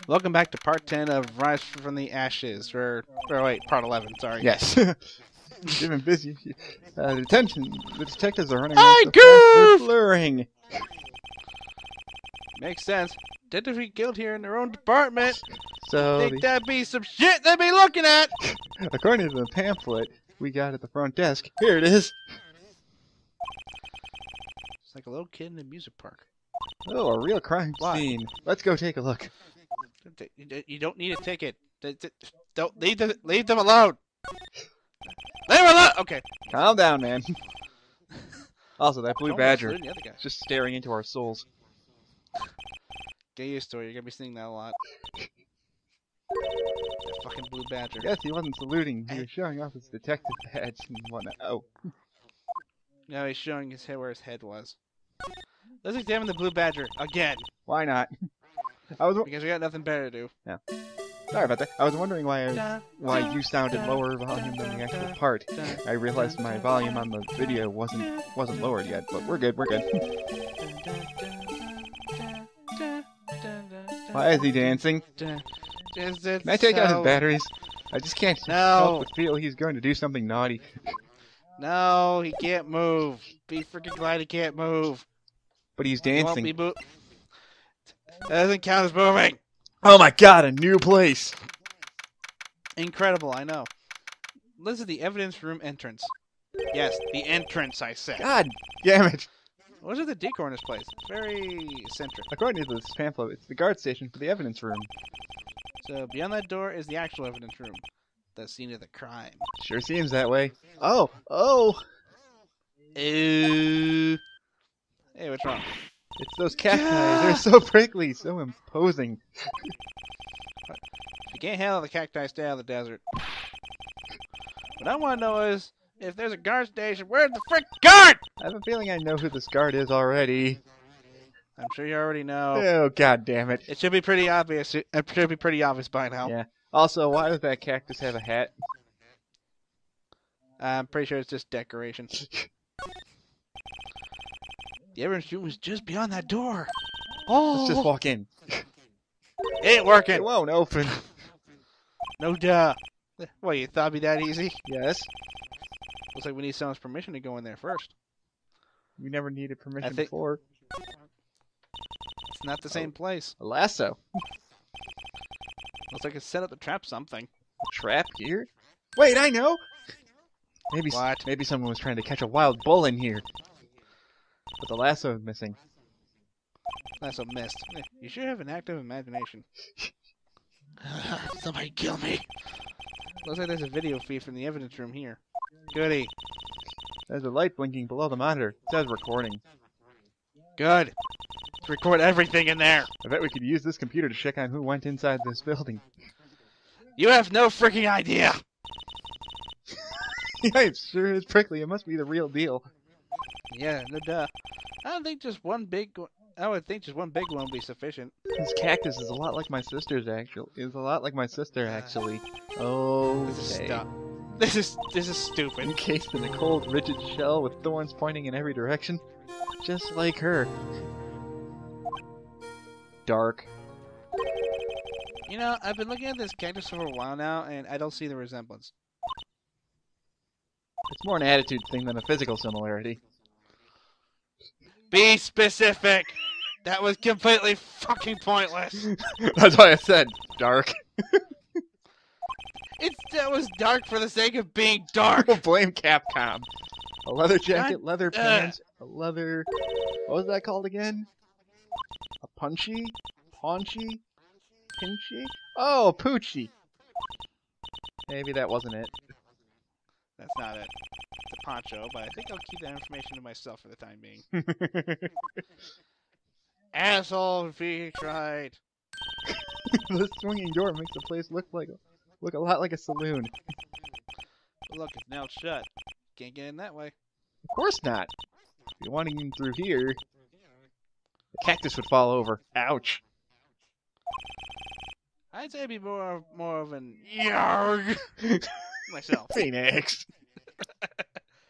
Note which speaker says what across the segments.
Speaker 1: Welcome back to part 10 of Rise from the Ashes. Or wait, part 11, sorry.
Speaker 2: Yes. You've been busy. Detention. The detectives are running
Speaker 1: Hi,
Speaker 2: around so fast they're
Speaker 1: Goof!
Speaker 2: blurring.
Speaker 1: Makes sense. Detectives get killed here in their own department.
Speaker 2: So,
Speaker 1: Think that'd be some shit they'd be looking at!
Speaker 2: according to the pamphlet we got at the front desk, here it is.
Speaker 1: It's like a little kid in a music park.
Speaker 2: Oh, a real crime
Speaker 1: Why?
Speaker 2: scene. Let's go take a look.
Speaker 1: You don't need a ticket. Don't leave them alone. Leave them alone. Okay.
Speaker 2: Calm down, man. Also, that blue
Speaker 1: Don't
Speaker 2: badger
Speaker 1: include the other guy.
Speaker 2: is just staring into our souls.
Speaker 1: Get used to it. You're gonna be seeing that a lot. That fucking blue badger.
Speaker 2: Yes, he wasn't saluting. He was showing off his detective badge and whatnot. Oh.
Speaker 1: No, he's showing his head where his head was. Let's examine the blue badger again.
Speaker 2: Why not?
Speaker 1: Because we got nothing better to do.
Speaker 2: Yeah. Sorry about that. I was wondering why you sounded lower volume than the actual part. I realized my volume on the video wasn't lowered yet, but we're good. Why is he dancing? Can I take out his batteries? I just can't help but feel he's going to do something naughty.
Speaker 1: No, he can't move. Be freaking glad he can't move.
Speaker 2: But he's
Speaker 1: He won't
Speaker 2: dancing.
Speaker 1: be that doesn't count as moving.
Speaker 2: Oh my god, a new place!
Speaker 1: Incredible, I know. This is the evidence room entrance. Yes, the entrance, I said.
Speaker 2: God damn it!
Speaker 1: What is the decor in this place? Very eccentric.
Speaker 2: According to this pamphlet, it's the guard station for the evidence room.
Speaker 1: So beyond that door is the actual evidence room. The scene of the crime.
Speaker 2: Sure seems that way. Oh!
Speaker 1: Hey, what's wrong?
Speaker 2: It's those cacti. They're so prickly, so imposing.
Speaker 1: If you can't handle the cacti, stay out of the desert. What I want to know is, if there's a guard station, where's the frick guard?
Speaker 2: I have a feeling I know who this guard is already.
Speaker 1: I'm sure you already know.
Speaker 2: Oh, god damn it.
Speaker 1: It should be pretty obvious. It should be pretty obvious by now.
Speaker 2: Yeah. Also, why does that cactus have a hat?
Speaker 1: I'm pretty sure it's just decoration. The evidence room was just beyond that door. Oh,
Speaker 2: Let's just walk in.
Speaker 1: Ain't working.
Speaker 2: It won't open.
Speaker 1: No duh. What, you thought it'd be that easy?
Speaker 2: Yes.
Speaker 1: Looks like we need someone's permission to go in there first.
Speaker 2: We never needed permission
Speaker 1: think-
Speaker 2: before.
Speaker 1: It's not the same place.
Speaker 2: A lasso.
Speaker 1: Looks like it's set up to trap something.
Speaker 2: A trap here? Wait, I know!
Speaker 1: What?
Speaker 2: Maybe someone was trying to catch a wild bull in here. But the lasso is missing.
Speaker 1: That's a mist. You sure have an active imagination. Somebody kill me. Looks like there's a video feed from the evidence room here. Goody.
Speaker 2: There's a light blinking below the monitor. It says recording.
Speaker 1: Good. Let's record everything in there.
Speaker 2: I bet we could use this computer to check on who went inside this building.
Speaker 1: You have no freaking idea.
Speaker 2: Yeah, it sure is prickly. It must be the real deal.
Speaker 1: Yeah, no duh. I would think just one big one would be sufficient.
Speaker 2: This cactus is a lot like my sister's actually. Oh,
Speaker 1: This is stuff. This is stupid.
Speaker 2: Encased in a cold, rigid shell with thorns pointing in every direction. Just like her. Dark.
Speaker 1: You know, I've been looking at this cactus for a while now, and I don't see the resemblance.
Speaker 2: It's more an attitude thing than a physical similarity.
Speaker 1: Be specific! That was completely fucking pointless.
Speaker 2: That's why I said dark.
Speaker 1: That was dark for the sake of being dark.
Speaker 2: We'll blame Capcom. A leather jacket, leather pants, a leather... What was that called again? A punchy? Paunchy? Pinchy? Oh, Poochie! Maybe that wasn't it.
Speaker 1: That's not it. It's a poncho, but I think I'll keep that information to myself for the time being. Asshole, Phoenix, right.
Speaker 2: The swinging door makes the place look a lot like a saloon.
Speaker 1: But look, it's now shut. Can't get in that way.
Speaker 2: Of course not. If you're wanting in through here, the cactus would fall over. Ouch.
Speaker 1: I'd say it'd be more of an yarg myself.
Speaker 2: Phoenix.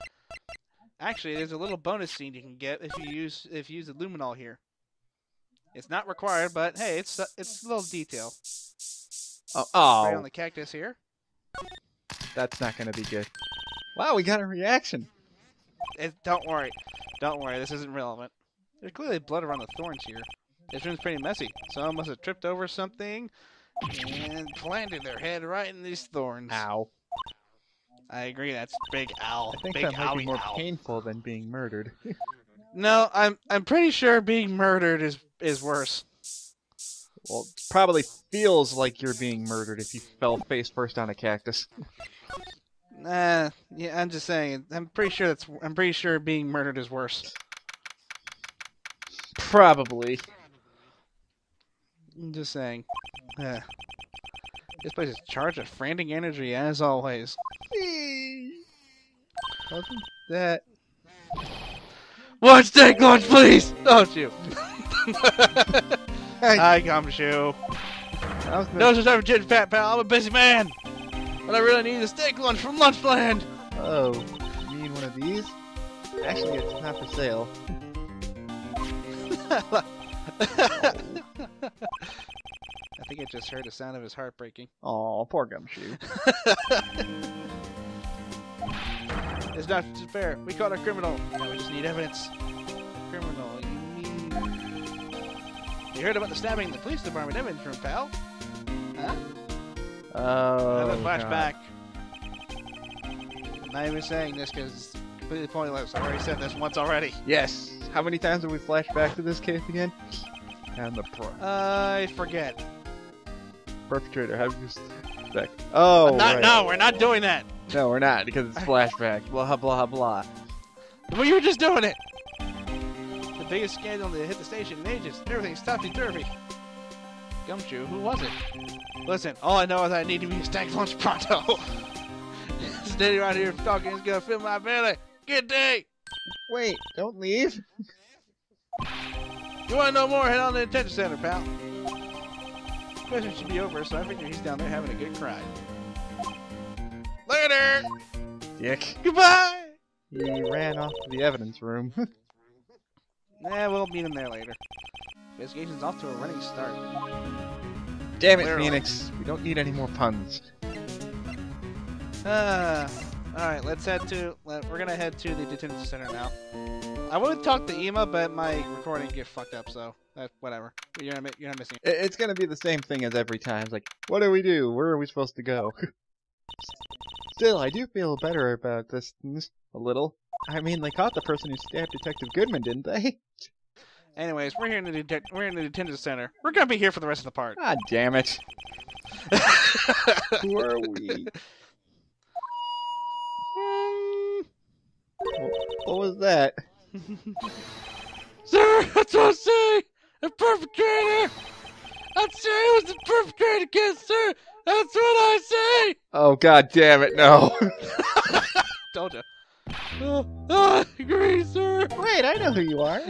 Speaker 1: Actually, there's a little bonus scene you can get if you use the luminol here. It's not required, but hey, it's a little detail. Right on
Speaker 2: Oh,
Speaker 1: the cactus here.
Speaker 2: that's not gonna be good. Wow, we got a reaction.
Speaker 1: Don't worry. Don't worry, this isn't relevant. There's clearly blood around the thorns here. This room's pretty messy. Someone must have tripped over something and planted their head right in these thorns.
Speaker 2: Ow.
Speaker 1: I agree, that's big owl.
Speaker 2: I think
Speaker 1: Big
Speaker 2: that might be
Speaker 1: owie
Speaker 2: more
Speaker 1: owl.
Speaker 2: painful than being murdered.
Speaker 1: No, I'm pretty sure being murdered is worse.
Speaker 2: Well, it probably feels like you're being murdered if you fell face first on a cactus.
Speaker 1: Yeah, I'm just saying. I'm pretty sure being murdered is worse.
Speaker 2: Probably.
Speaker 1: I'm just saying. This place is charged with frantic energy as always.
Speaker 2: Wasn't that?
Speaker 1: One steak lunch, please! Don't you? Hi, Gumshoe. No such time for fat pal. I'm a busy man. But I really need a steak lunch from Lunchland.
Speaker 2: Oh, you mean one of these? Actually, it's not for sale.
Speaker 1: I think I just heard the sound of his heart breaking.
Speaker 2: Aw, poor Gumshoe.
Speaker 1: It's not fair. We caught a criminal. Now we just need evidence. Criminal, you mean... You heard about the stabbing in the police department evidence room, pal? Huh?
Speaker 2: Oh,
Speaker 1: Another flashback. I'm not even saying this because it's completely pointless. I already said this once already.
Speaker 2: yes. How many times have we flashed back to this case again? And the
Speaker 1: I forget.
Speaker 2: perpetrator. Have you back? Oh,
Speaker 1: Not,
Speaker 2: right.
Speaker 1: No, we're not doing that.
Speaker 2: No, we're not because it's flashback. Blah blah blah.
Speaker 1: Well, you were just doing it. The biggest scandal to hit the station in ages. Everything's topsy-turvy. Gumshoe, who was it? Listen, all I know is I need to be a stacked lunch pronto. Standing around here talking is gonna fill my belly. Good day.
Speaker 2: Wait, don't leave.
Speaker 1: You wanna know more? Head on to the detention center, pal. Question should be over, so I figure he's down there having a good cry. Later.
Speaker 2: Dick.
Speaker 1: Goodbye.
Speaker 2: He ran off to the evidence room.
Speaker 1: We'll meet him there later. Investigation's off to a running start.
Speaker 2: Damn it,
Speaker 1: Literally.
Speaker 2: Phoenix. We don't need any more puns.
Speaker 1: Alright, we're gonna head to the detention center now. I would talk to Ema, but my recording gets fucked up, so whatever. You're not missing it.
Speaker 2: It's gonna be the same thing as every time. It's like, what do we do? Where are we supposed to go? Still, I do feel better about this a little. I mean, they caught the person who stabbed Detective Goodman, didn't they?
Speaker 1: Anyways, we're here in the detention center. We're gonna be here for the rest of the part.
Speaker 2: God damn it. Who are we? What was that?
Speaker 1: Sir, that's what I say! The perpetrator! I'd say it was the perpetrator again, sir! That's what I say!
Speaker 2: Oh, god damn it, no.
Speaker 1: Told ya. I agree, sir!
Speaker 2: Wait, I know who you are.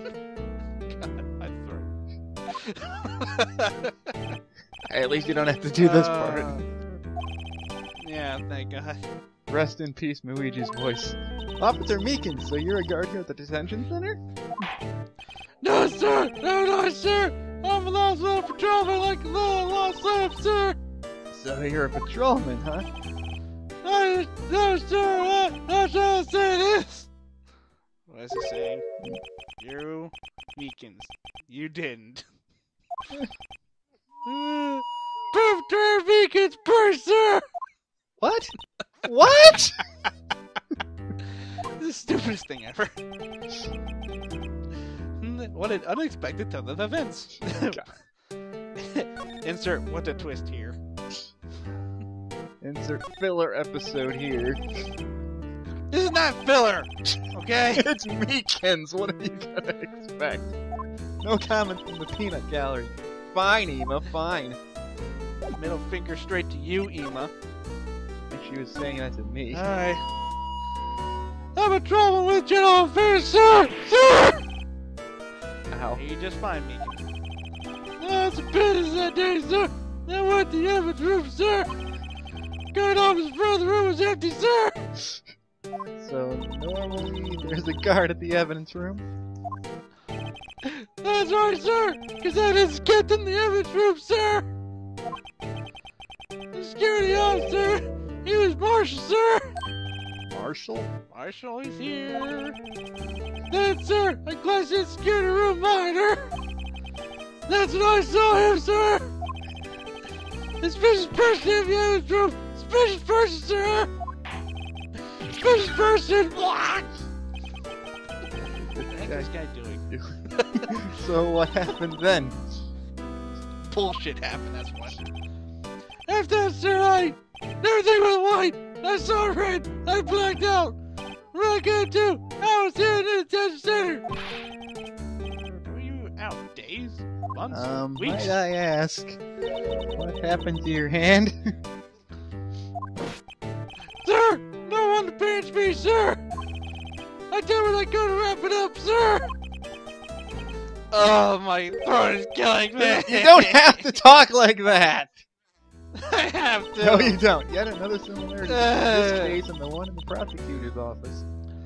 Speaker 2: Hey, at least you don't have to do this part.
Speaker 1: Yeah, thank God.
Speaker 2: Rest in peace, Muigi's voice. Officer Meekins, so you're a guard here at the detention center?
Speaker 1: No, sir! No, sir! I'm a lost little patrolman like a little lost lamb, sir!
Speaker 2: So you're a patrolman, huh?
Speaker 1: No, sir! I'm trying to say this! What is he saying? You, Meekins, you didn't. Perpetrator Meekins, burn, sir!
Speaker 2: What? What?
Speaker 1: This is the stupidest thing ever. What an unexpected turn of events. Insert what a twist here.
Speaker 2: Insert filler episode here.
Speaker 1: This is not filler, okay?
Speaker 2: It's Meekins. What are you gonna expect? No comment from the peanut gallery. Fine, Ema, fine.
Speaker 1: Middle finger straight to you, Ema.
Speaker 2: And she was saying that to me.
Speaker 1: Alright. I'm in trouble with general affairs, sir! Sir!
Speaker 2: Ow.
Speaker 1: You just fine, Meekins. That's a business that day, sir! I went to the evidence room, sir! Guard officer front of the room was empty, sir!
Speaker 2: So, normally, there's a guard at the evidence room?
Speaker 1: I That's right, sir! Because I just kept in the evidence room, sir! The security officer! He was Marshall, sir!
Speaker 2: Marshall?
Speaker 1: Marshall is here! That's sir! I glanced in the security room monitor! That's when I saw him, sir! Suspicious person in the evidence room! Suspicious person, sir! Suspicious person! What? What the heck is this guy doing?
Speaker 2: So what happened then?
Speaker 1: Bullshit happened, that's what. After that, sir, everything went white! I saw red! I blacked out! What I got to? I was here in the detention center! Were you out days? Months? Weeks?
Speaker 2: Might I ask, what happened to your hand?
Speaker 1: Sir! No one to pinch me, sir! I tell when I go to wrap it up, sir! Oh, my throat is killing me!
Speaker 2: You don't have to talk like that!
Speaker 1: I have to!
Speaker 2: No, you don't. Yet another similarity between this case and the one in the prosecutor's office.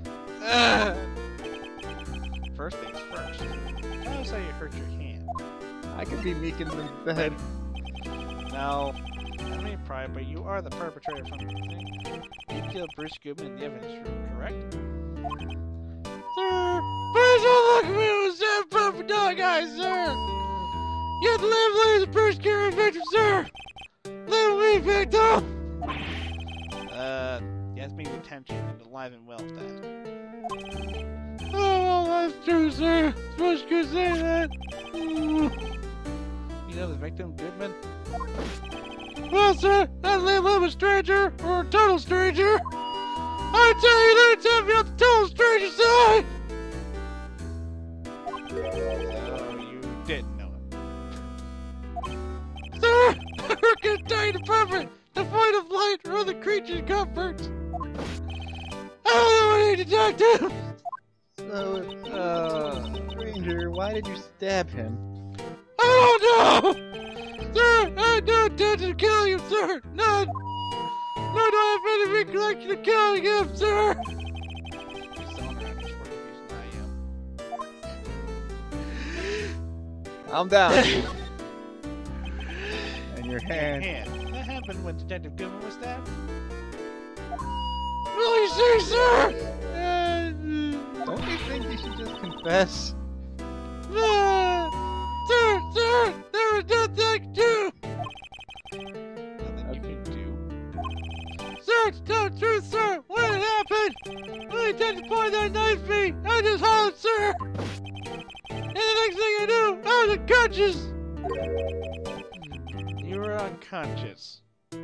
Speaker 1: First things first. How does how you hurt your hand?
Speaker 2: I could be Meekins instead.
Speaker 1: No. I mean pride, but you are the perpetrator from the thing. You killed Bruce Goodman in the evidence room, correct? Sir, please don't look at me with that puppy dog eyes, sir! You have to live like the Bruce Goodman victim, sir! Live me, victim! Yes, me detention and alive and well with that. Oh, well, that's true, sir. Supposed to say that. You know the victim, Goodman? Well, sir, I didn't live a stranger or a total stranger. I tell you, let me tell you about the total stranger side. So you didn't know it, sir. We're gonna tell you the perfect, the point of light or the creature's comforts. I don't know any detective.
Speaker 2: So, stranger, why did you stab him?
Speaker 1: I don't know! Sir, I had no intention of killing him, sir! None! Nor do I have any recollection of killing him, sir!
Speaker 2: Calm down. And your hand.
Speaker 1: That happened when Detective Goodman was stabbed? Really, sir?
Speaker 2: Don't you think you should just confess?
Speaker 1: Sir, there was nothing I could do! Nothing you can do? Sir, to tell the truth, sir, when it happened, when he tried to point that knife at me, I just hollered, sir! And the next thing I knew, I was unconscious! You were unconscious.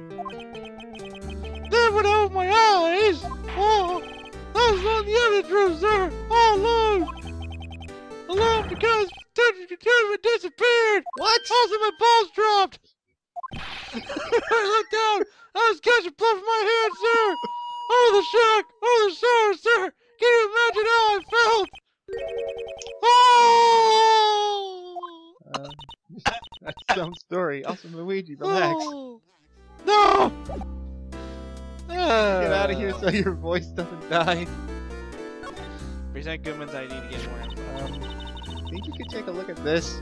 Speaker 1: Then when I opened my eyes, oh, I was on the evidence room, sir, all alone! Alone because Detective disappeared!
Speaker 2: What?
Speaker 1: Also, my balls dropped! I looked down, I was catching blood from my hand, sir! Oh, the shock! Oh, the sorrow, sir! Can you imagine how I felt? Oh!
Speaker 2: That's some story. Also, Muigi, relax.
Speaker 1: Oh. No!
Speaker 2: Get out of here so your voice doesn't die.
Speaker 1: Present Goodman's ID to get more info.
Speaker 2: Think you could take a look at this?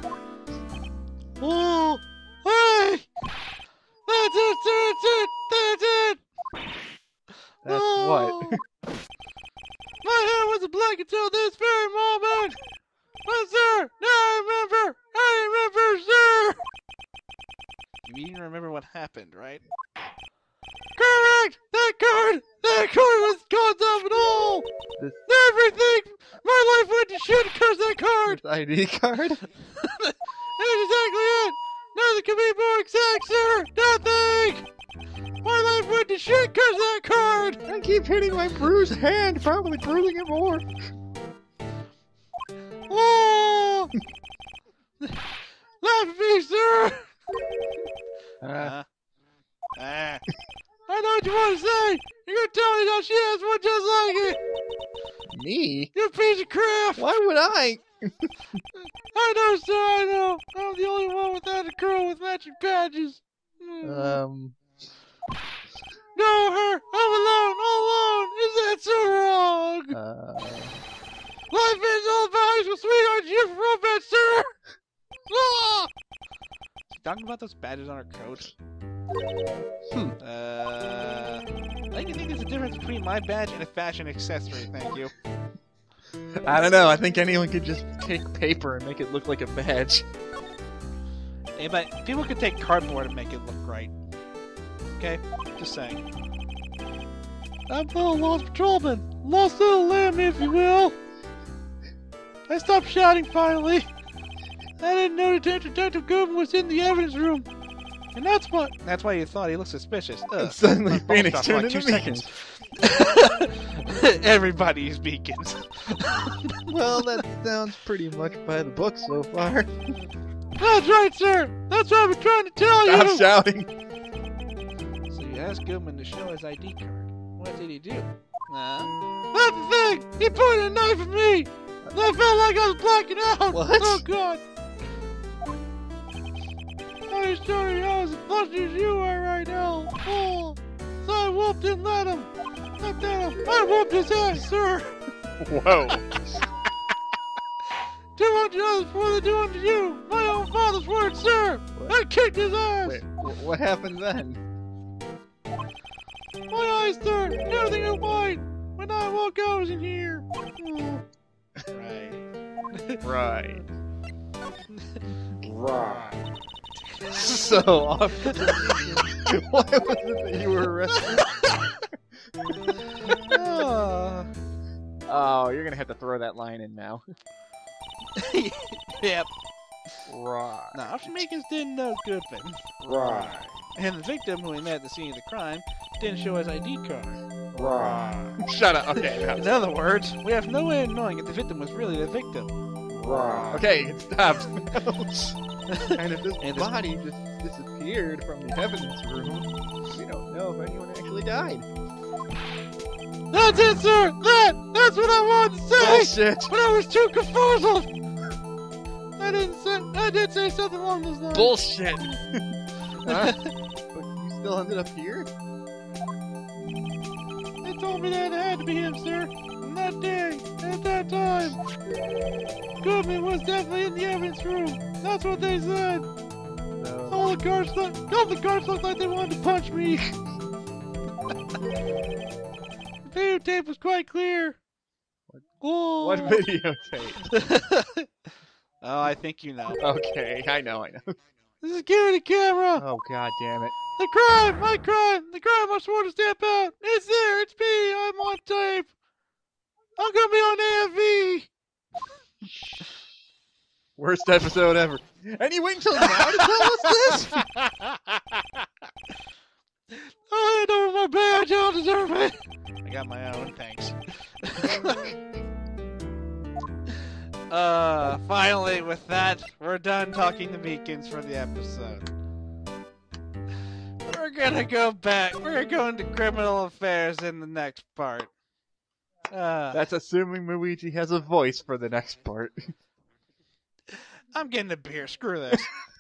Speaker 1: Oh! Hey! That's it, sir! That's it!
Speaker 2: That's
Speaker 1: oh.
Speaker 2: what?
Speaker 1: My hair wasn't black until this very moment! But sir, now I remember, sir! You even remember what happened, right? Correct! That card was caused of it all! Everything! My life went to shit because of that card!
Speaker 2: This ID card?
Speaker 1: That's exactly it! Nothing can be more exact, sir! Nothing! My life went to shit because of that card!
Speaker 2: I keep hitting my bruised hand, probably bruising it more.
Speaker 1: Oh! Laugh at me, sir! I know what you want to say! You're gonna tell me that she has one just like it!
Speaker 2: Me?
Speaker 1: You piece of crap!
Speaker 2: Why would I?
Speaker 1: I know, sir, I know! I'm the only one without a girl with matching badges! No, her! I'm alone! All alone! Is that so wrong? Life is all about high school sweetheart, you romance, sir! Ah! Talking about those badges on her coat. I think there's a difference between my badge and a fashion accessory, thank you.
Speaker 2: I don't know. I think anyone could just take paper and make it look like a badge.
Speaker 1: Hey, but people could take cardboard and make it look right. Okay? Just saying. I'm a lost patrolman. Lost little lamb, if you will. I stopped shouting finally. I didn't know Detective Goodman was in the evidence room. And that's why you thought he looked suspicious.
Speaker 2: And suddenly Phoenix turned into Meekins.
Speaker 1: Everybody's Meekins.
Speaker 2: Well, that sounds pretty much by the book so far.
Speaker 1: That's right, sir. That's what I've been trying to tell you.
Speaker 2: Stop shouting.
Speaker 1: So you asked Goodman to show his ID card. What did he do? That's the thing. He pointed a knife at me. And I felt like I was blacking out.
Speaker 2: What?
Speaker 1: Oh God. I sure you I was as flushed as you are right now. Oh. So I whooped and let him. I whooped his ass, sir.
Speaker 2: Whoa.
Speaker 1: 200 others before they do unto you. My own father's word, sir.
Speaker 2: What?
Speaker 1: I kicked his ass.
Speaker 2: Wait, what happened then?
Speaker 1: My eyes, sir. Everything is white. When I woke, I was in here. Oh.
Speaker 2: Right. So, Officer Meekins, why was it that you were arrested? Oh, you're gonna have to throw that line in now.
Speaker 1: Yep.
Speaker 2: Right.
Speaker 1: Now, Officer Meekins didn't know Goodman.
Speaker 2: Right.
Speaker 1: And the victim who he met at the scene of the crime didn't show his ID card.
Speaker 2: Right. Shut up. Okay.
Speaker 1: In other words, we have no way of knowing if the victim was really the victim.
Speaker 2: Right. Okay, stop. And if this body just disappeared from the evidence room, we don't know if anyone actually died.
Speaker 1: That's it, sir! That's what I wanted to say!
Speaker 2: Bullshit!
Speaker 1: But I was too confuzzled! I did say something along those lines.
Speaker 2: Bullshit! Huh? But you still ended up here?
Speaker 1: They told me that it had to be him, sir. On that day, at that time. Goodman was definitely in the evidence room. That's what they said.
Speaker 2: No.
Speaker 1: All the guards looked like they wanted to punch me. The videotape was quite clear. Oh.
Speaker 2: What videotape?
Speaker 1: Oh, I think you know.
Speaker 2: Okay, I know.
Speaker 1: The security camera.
Speaker 2: Oh, god damn it.
Speaker 1: The crime, my crime. The crime I swore to stamp out. It's there. It's me. I'm on tape. I'm gonna be on AFV.
Speaker 2: Worst episode ever. And you wait until now to tell us this?
Speaker 1: I'll hand over my badge. I don't deserve it. I got my own. Thanks. Finally, with that, we're done talking to Meekins for the episode. We're gonna go back. We're gonna go into criminal affairs in the next part.
Speaker 2: That's assuming Muigi has a voice for the next part.
Speaker 1: I'm getting a beer. Screw this.